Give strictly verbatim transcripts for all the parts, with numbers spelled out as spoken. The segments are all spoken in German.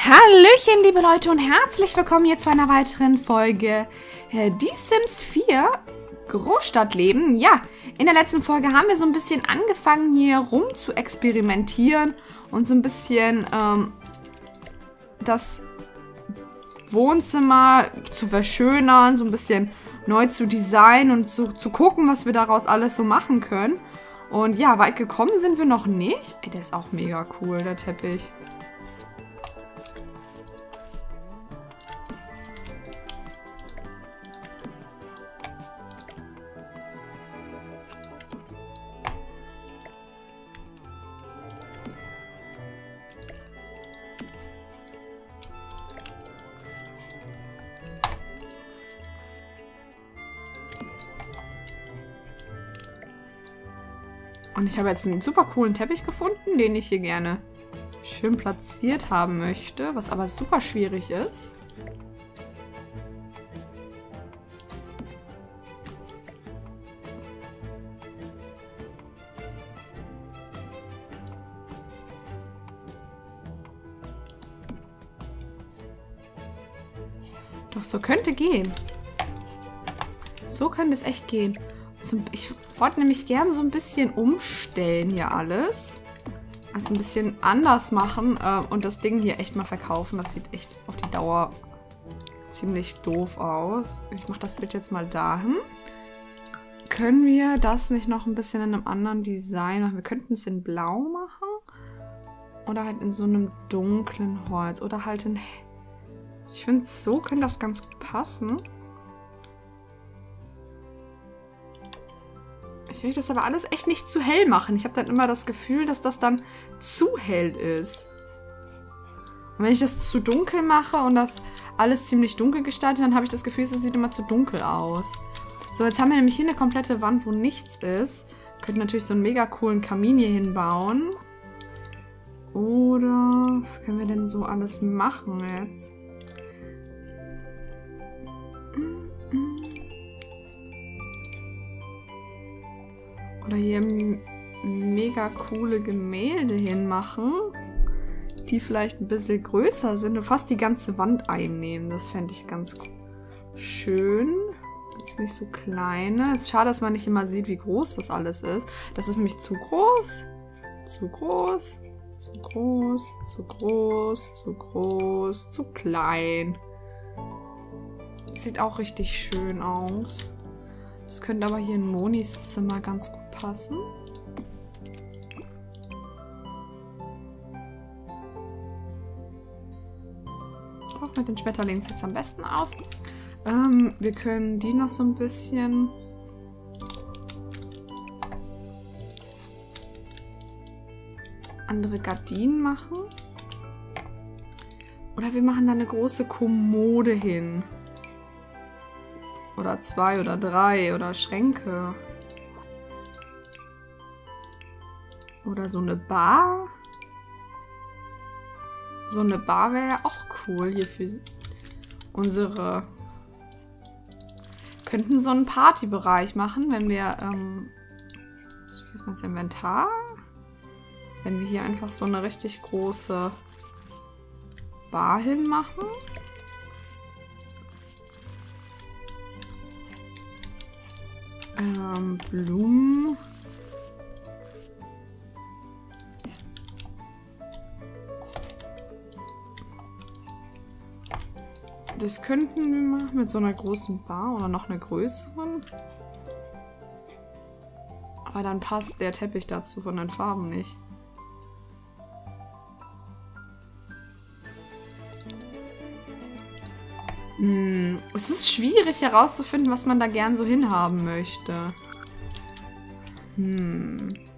Hallöchen, liebe Leute, und herzlich willkommen hier zu einer weiteren Folge äh, Die Sims vier Großstadtleben. Ja, in der letzten Folge haben wir so ein bisschen angefangen, hier rum zu experimentieren und so ein bisschen ähm, das Wohnzimmer zu verschönern, so ein bisschen neu zu designen und zu, zu gucken, was wir daraus alles so machen können. Und ja, weit gekommen sind wir noch nicht. Ey, der ist auch mega cool, der Teppich. Und ich habe jetzt einen super coolen Teppich gefunden, den ich hier gerne schön platziert haben möchte, was aber super schwierig ist. Doch, so könnte gehen. So könnte es echt gehen. Ich wollte nämlich gern so ein bisschen umstellen hier alles. Also ein bisschen anders machen äh, und das Ding hier echt mal verkaufen. Das sieht echt auf die Dauer ziemlich doof aus. Ich mache das Bild jetzt mal dahin. Können wir das nicht noch ein bisschen in einem anderen Design machen? Wir könnten es in Blau machen. Oder halt in so einem dunklen Holz. Oder halt in... Ich finde, so könnte das ganz gut passen. Ich will das aber alles echt nicht zu hell machen. Ich habe dann immer das Gefühl, dass das dann zu hell ist. Und wenn ich das zu dunkel mache und das alles ziemlich dunkel gestalte, dann habe ich das Gefühl, es sieht immer zu dunkel aus. So, jetzt haben wir nämlich hier eine komplette Wand, wo nichts ist. Wir könnten natürlich so einen mega coolen Kamin hier hinbauen. Oder was können wir denn so alles machen jetzt? Oder hier mega coole Gemälde hinmachen, die vielleicht ein bisschen größer sind und fast die ganze Wand einnehmen. Das fände ich ganz schön. Jetzt nicht so kleine. Es ist schade, dass man nicht immer sieht, wie groß das alles ist. Das ist nämlich zu groß, zu groß, zu groß, zu groß, zu groß, zu klein. Sieht auch richtig schön aus. Das könnte aber hier in Monis Zimmer ganz gut passen. Doch, mit den Schmetterlingen sieht es am besten aus. Ähm, wir können die noch so ein bisschen... andere Gardinen machen. Oder wir machen da eine große Kommode hin. Oder zwei oder drei oder Schränke. Oder so eine Bar. So eine Bar wäre ja auch cool hier für unsere... Könnten so einen Partybereich machen, wenn wir... Ähm, hier ist mein Inventar. Wenn wir hier einfach so eine richtig große Bar hinmachen. Ähm, Blumen. Das könnten wir machen mit so einer großen Bar oder noch einer größeren. Aber dann passt der Teppich dazu von den Farben nicht. Hm, es ist schwierig herauszufinden, was man da gern so hinhaben möchte. Hm.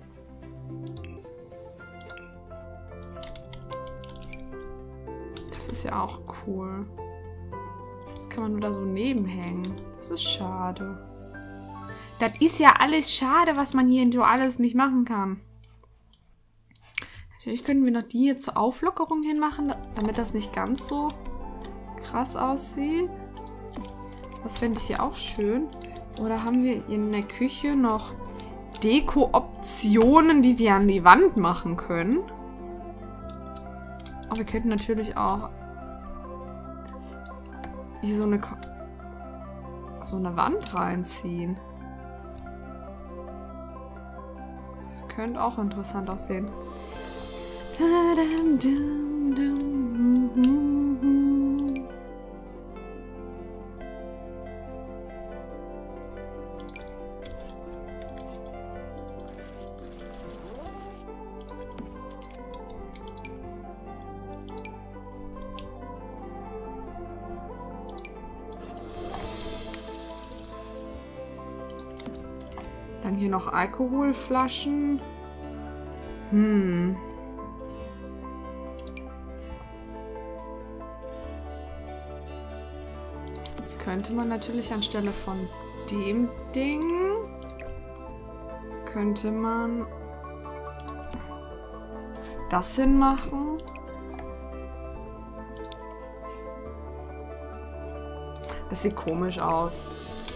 Das ist ja auch cool. Das kann man nur da so nebenhängen. Das ist schade. Das ist ja alles schade, was man hier so alles nicht machen kann. Natürlich können wir noch die hier zur Auflockerung hinmachen, damit das nicht ganz so krass aussieht. Das fände ich hier auch schön. Oder haben wir in der Küche noch Deko-Optionen, die wir an die Wand machen können? Aber wir könnten natürlich auch hier so eine, so eine Wand reinziehen. Das könnte auch interessant aussehen. Dann hier noch Alkoholflaschen. Hm. Das könnte man natürlich anstelle von dem Ding, könnte man das hinmachen. Das sieht komisch aus.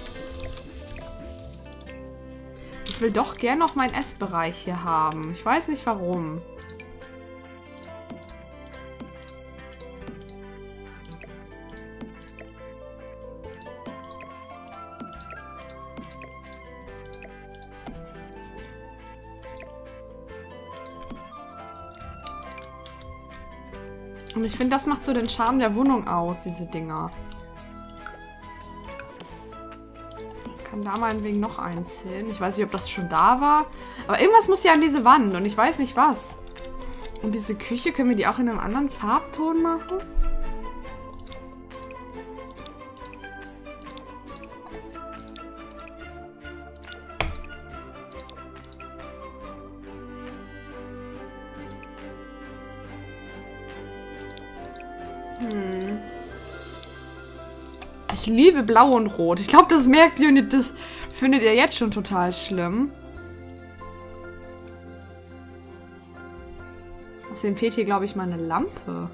Ich will doch gern noch meinen Essbereich hier haben. Ich weiß nicht warum. Und ich finde, das macht so den Charme der Wohnung aus, diese Dinger. Kann da meinetwegen noch eins hin. Ich weiß nicht, ob das schon da war. Aber irgendwas muss ja an diese Wand und ich weiß nicht was. Und diese Küche, können wir die auch in einem anderen Farbton machen? Hm. Ich liebe Blau und Rot. Ich glaube, das merkt ihr und das findet ihr jetzt schon total schlimm. Außerdem fehlt hier, glaube ich, mal eine Lampe.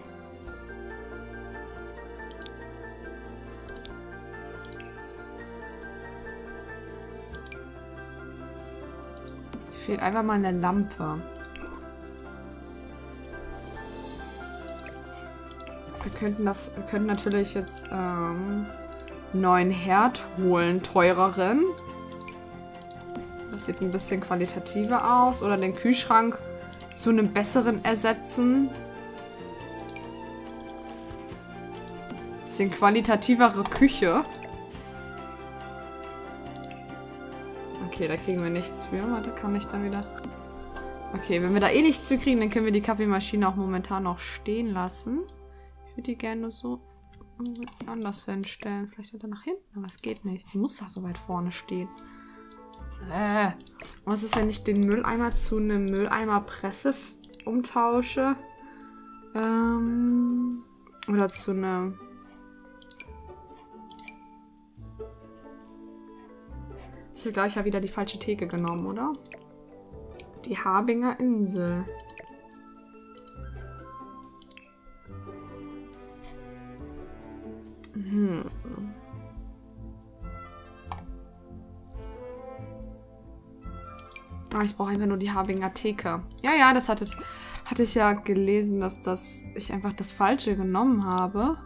Hier fehlt einfach mal eine Lampe. Wir könnten das, wir könnten natürlich jetzt ähm, einen neuen Herd holen, teureren. Das sieht ein bisschen qualitativer aus. Oder den Kühlschrank zu einem besseren ersetzen. Bisschen qualitativere Küche. Okay, da kriegen wir nichts für. Warte, kann ich dann wieder... Okay, wenn wir da eh nichts zu kriegen, dann können wir die Kaffeemaschine auch momentan noch stehen lassen. Ich würde die gerne so anders hinstellen. Vielleicht weiter nach hinten, aber es geht nicht. Die muss da so weit vorne stehen. Äh. Was ist, wenn ich den Mülleimer zu einem Mülleimerpresse umtausche? Ähm, oder zu einer... Ich habe gleich ja wieder die falsche Theke genommen, oder? Die Harbinger Insel. Hm. Ah, ich brauche einfach nur die Harbinger Theke. Ja, ja, das hatte, hatte ich ja gelesen, dass das, ich einfach das Falsche genommen habe.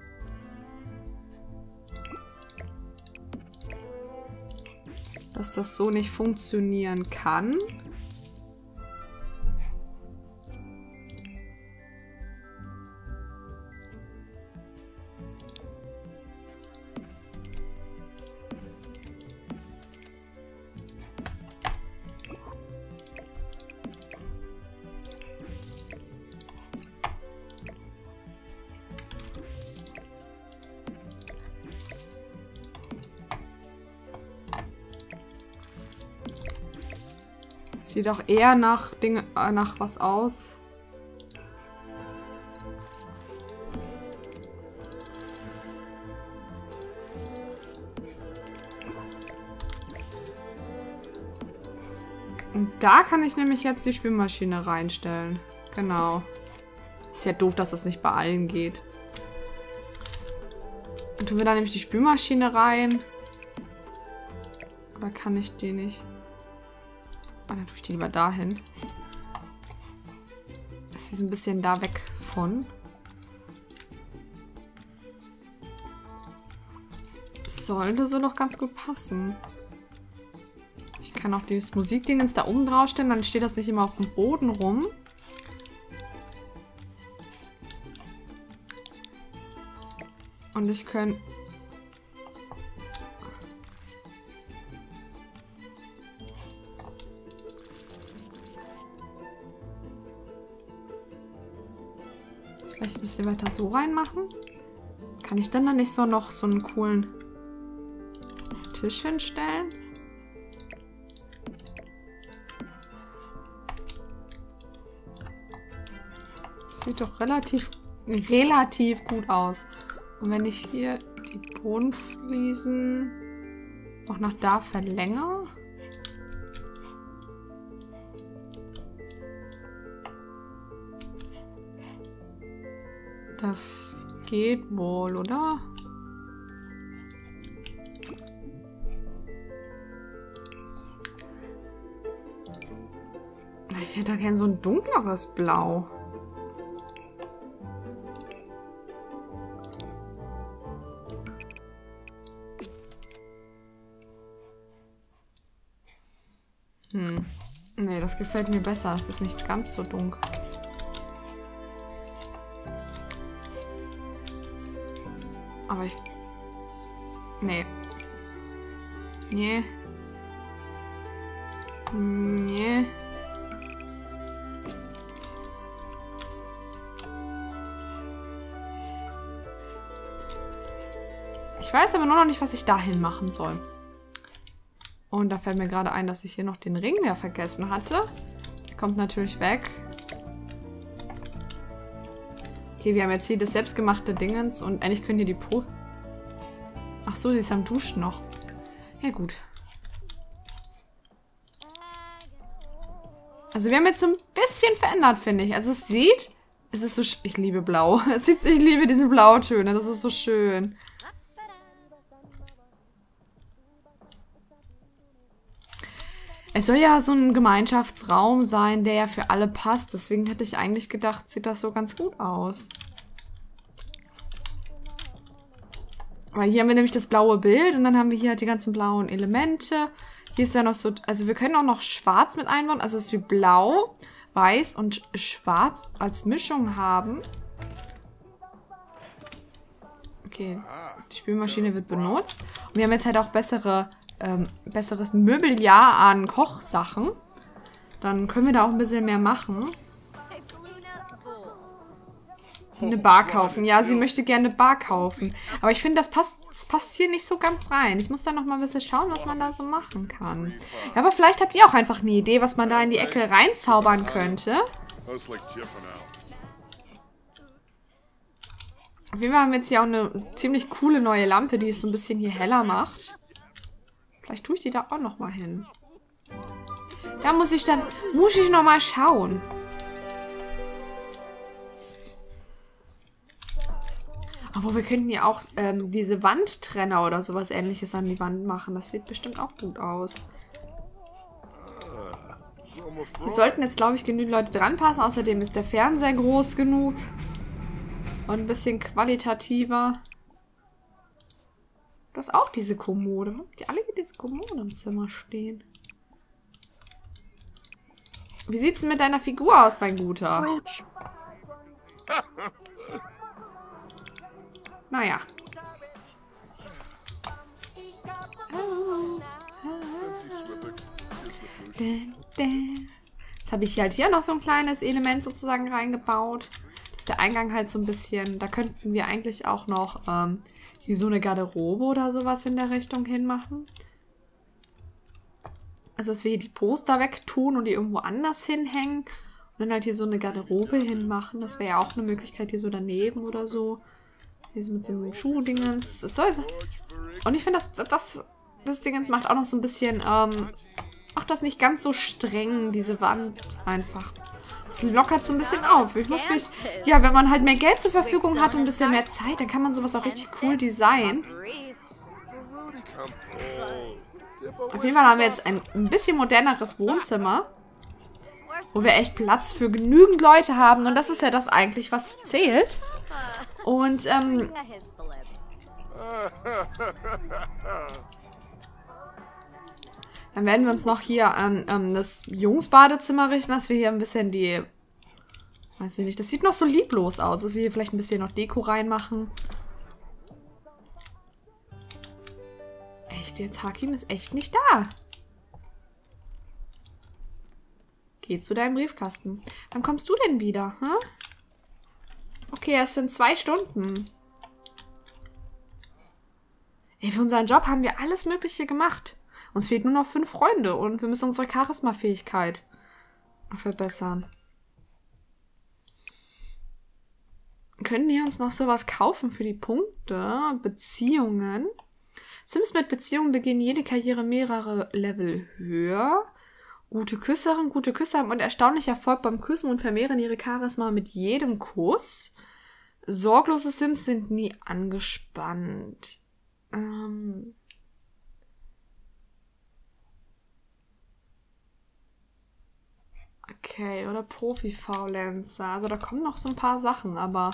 Dass das so nicht funktionieren kann. Sieht auch eher nach Dinge, äh, nach was aus. Und da kann ich nämlich jetzt die Spülmaschine reinstellen. Genau. Ist ja doof, dass das nicht bei allen geht. Dann tun wir da nämlich die Spülmaschine rein. Oder kann ich die nicht? Ah, dann tue ich die lieber dahin. Dass sie so ein bisschen da weg von. Sollte so doch ganz gut passen. Ich kann auch dieses Musikdingens da oben draufstellen, dann steht das nicht immer auf dem Boden rum. Und ich könnte... Vielleicht ein bisschen weiter so reinmachen. Kann ich dann da nicht so noch so einen coolen Tisch hinstellen? Das sieht doch relativ, relativ gut aus. Und wenn ich hier die Bodenfliesen auch nach da verlängere... Das geht wohl, oder? Ich hätte da gerne so ein dunkleres Blau. Hm. Nee, das gefällt mir besser. Es ist nicht ganz so dunkel. Aber ich... Nee. Nee. Nee. Ich weiß aber nur noch nicht, was ich dahin machen soll. Und da fällt mir gerade ein, dass ich hier noch den Ring ja vergessen hatte. Der kommt natürlich weg. Okay, wir haben jetzt hier das selbstgemachte Dingens und eigentlich können hier die Po... Ach so, sie ist am Duschen noch. Ja, gut. Also wir haben jetzt so ein bisschen verändert, finde ich. Also es sieht... Es ist so... Sch ich liebe Blau. Es sieht, ich liebe diese Blautöne. Das ist so schön. Es soll ja so ein Gemeinschaftsraum sein, der ja für alle passt. Deswegen hätte ich eigentlich gedacht, sieht das so ganz gut aus. Weil hier haben wir nämlich das blaue Bild und dann haben wir hier halt die ganzen blauen Elemente. Hier ist ja noch so... Also wir können auch noch schwarz mit einbauen. Also dass wir blau, weiß und schwarz als Mischung haben. Okay, die Spülmaschine wird benutzt. Und wir haben jetzt halt auch bessere... Ähm, besseres Möbeljahr an Kochsachen. Dann können wir da auch ein bisschen mehr machen. Eine Bar kaufen. Ja, sie möchte gerne eine Bar kaufen. Aber ich finde, das passt, das passt hier nicht so ganz rein. Ich muss da noch mal ein bisschen schauen, was man da so machen kann. Ja, aber vielleicht habt ihr auch einfach eine Idee, was man da in die Ecke reinzaubern könnte. Auf jeden Fall haben wir jetzt hier auch eine ziemlich coole neue Lampe, die es so ein bisschen hier heller macht. Vielleicht tue ich die da auch noch mal hin. Da muss ich dann, muss ich noch mal schauen. Aber wir könnten ja auch ähm, diese Wandtrenner oder sowas Ähnliches an die Wand machen. Das sieht bestimmt auch gut aus. Es sollten jetzt, glaube ich, genügend Leute dran passen. Außerdem ist der Fernseher groß genug. Und ein bisschen qualitativer. Du hast auch diese Kommode. Die alle hier diese Kommode im Zimmer stehen. Wie sieht's denn mit deiner Figur aus, mein Guter? Naja. Jetzt habe ich halt hier noch so ein kleines Element sozusagen reingebaut. Das ist der Eingang halt so ein bisschen... Da könnten wir eigentlich auch noch... Ähm, hier so eine Garderobe oder sowas in der Richtung hinmachen. Also, dass wir hier die Poster wegtun und die irgendwo anders hinhängen. Und dann halt hier so eine Garderobe hinmachen. Das wäre ja auch eine Möglichkeit, hier so daneben oder so. Hier so mit dem Schuhdingens. Das ist so. Und ich finde, das, das, das Dingens macht auch noch so ein bisschen, ähm, macht das nicht ganz so streng, diese Wand einfach. Es lockert so ein bisschen auf. Ich muss mich, ja, wenn man halt mehr Geld zur Verfügung hat und ein bisschen mehr Zeit, dann kann man sowas auch richtig cool designen. Auf jeden Fall haben wir jetzt ein, ein bisschen moderneres Wohnzimmer. Wo wir echt Platz für genügend Leute haben. Und das ist ja das eigentlich, was zählt. Und, ähm... dann werden wir uns noch hier an ähm, das Jungsbadezimmer richten, dass wir hier ein bisschen die... Weiß ich nicht, das sieht noch so lieblos aus, dass wir hier vielleicht ein bisschen noch Deko reinmachen. Echt jetzt? Hakim ist echt nicht da. Geh zu deinem Briefkasten. Wann kommst du denn wieder? Hm? Okay, es sind zwei Stunden. Ey, für unseren Job haben wir alles Mögliche gemacht. Uns fehlt nur noch fünf Freunde und wir müssen unsere Charisma-Fähigkeit verbessern. Können wir uns noch sowas kaufen für die Punkte? Beziehungen. Sims mit Beziehungen beginnen jede Karriere mehrere Level höher. Gute Küsserin, gute Küsser haben und erstaunlich Erfolg beim Küssen und vermehren ihre Charisma mit jedem Kuss. Sorglose Sims sind nie angespannt. Ähm... Okay, oder Profi-Faulenzer. Also da kommen noch so ein paar Sachen, aber...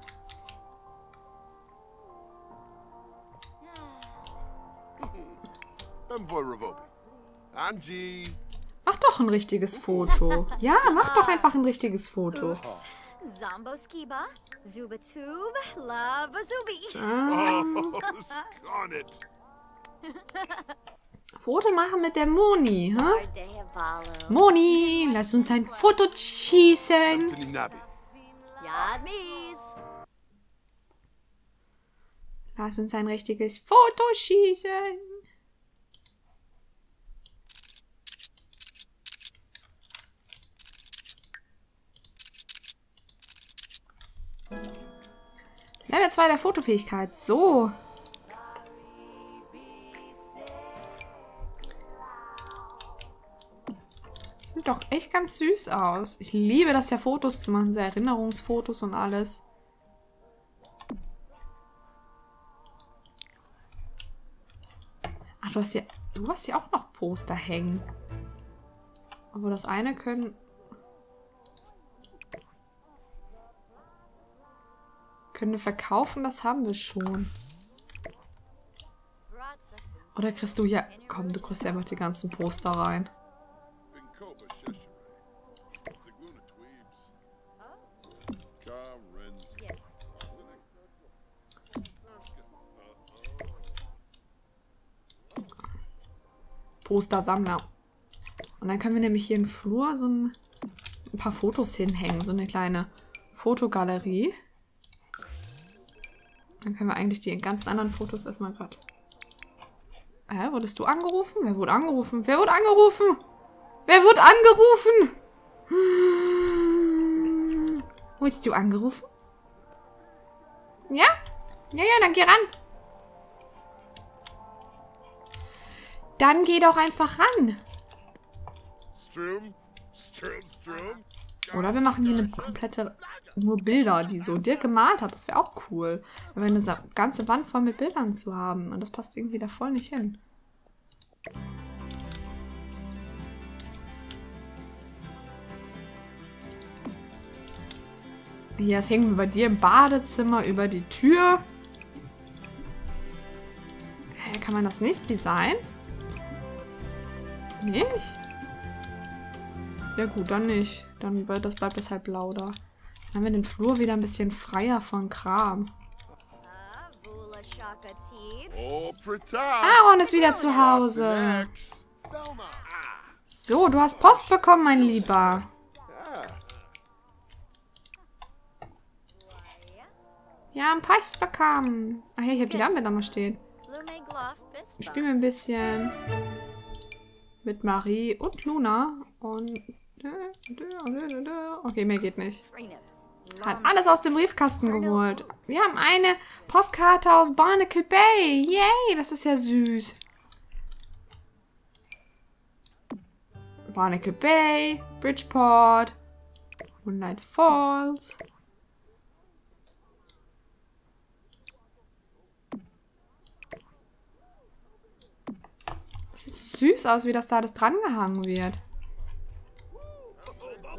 Mach doch ein richtiges Foto. Ja, mach doch einfach ein richtiges Foto. Ähm, Foto machen mit der Moni, hä? Moni, lass uns ein Foto schießen. Lass uns ein richtiges Foto schießen. Level zwei der Fotofähigkeit. So. Sieht doch echt ganz süß aus. Ich liebe das ja, Fotos zu machen. So Erinnerungsfotos und alles. Ach, du hast hier, du hast hier auch noch Poster hängen. Aber das eine können... Können wir verkaufen? Das haben wir schon. Oder kriegst du ja... Komm, du kriegst ja einfach die ganzen Poster rein. Postersammler. Und dann können wir nämlich hier im Flur so ein, ein paar Fotos hinhängen. So eine kleine Fotogalerie. Dann können wir eigentlich die ganzen anderen Fotos erstmal gerade... Hä? Wurdest du angerufen? Wer wurde angerufen? Wer wurde angerufen? Wer wurde angerufen? Wurdest du angerufen? Ja? Ja, ja, dann geh ran. Dann geh doch einfach ran. Oder wir machen hier eine komplette... Nur Bilder, die so Dirk gemalt hat. Das wäre auch cool. Aber eine ganze Wand voll mit Bildern zu haben. Und das passt irgendwie da voll nicht hin. Hier, das hängen wir bei dir im Badezimmer über die Tür. Hä, kann man das nicht designen? Nicht? Ja gut, dann nicht. Dann wird das, bleibt das halt blau da. Dann haben wir den Flur wieder ein bisschen freier von Kram. Aaron ist wieder zu Hause. So, du hast Post bekommen, mein Lieber. Ja, ein Post bekommen. Ach ja, ich habe die Lampe da mal stehen. Spielen wir ein bisschen mit Marie und Luna. Und... Okay, mehr geht nicht. Hat alles aus dem Briefkasten geholt. Wir haben eine Postkarte aus Barnacle Bay. Yay, das ist ja süß. Barnacle Bay, Bridgeport, Moonlight Falls. Das sieht so süß aus, wie das da alles dran gehangen wird.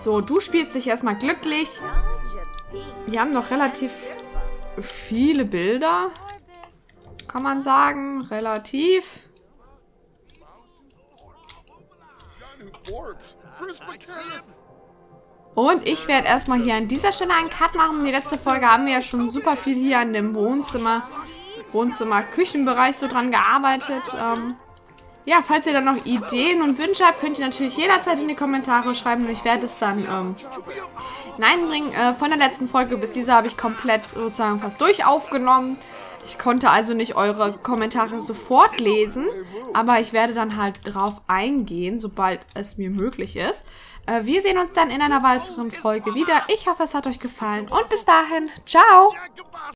So, du spielst dich erstmal glücklich. Wir haben noch relativ viele Bilder. Kann man sagen. Relativ. Und ich werde erstmal hier an dieser Stelle einen Cut machen. Die letzte Folge haben wir ja schon super viel hier an dem Wohnzimmer, Wohnzimmer-Küchenbereich so dran gearbeitet. Ähm, ja, falls ihr dann noch Ideen und Wünsche habt, könnt ihr natürlich jederzeit in die Kommentare schreiben. Und ich werde es dann ähm, hineinbringen. Äh, von der letzten Folge bis dieser habe ich komplett sozusagen fast durch aufgenommen. Ich konnte also nicht eure Kommentare sofort lesen, aber ich werde dann halt drauf eingehen, sobald es mir möglich ist. Äh, wir sehen uns dann in einer weiteren Folge wieder. Ich hoffe, es hat euch gefallen und bis dahin, ciao!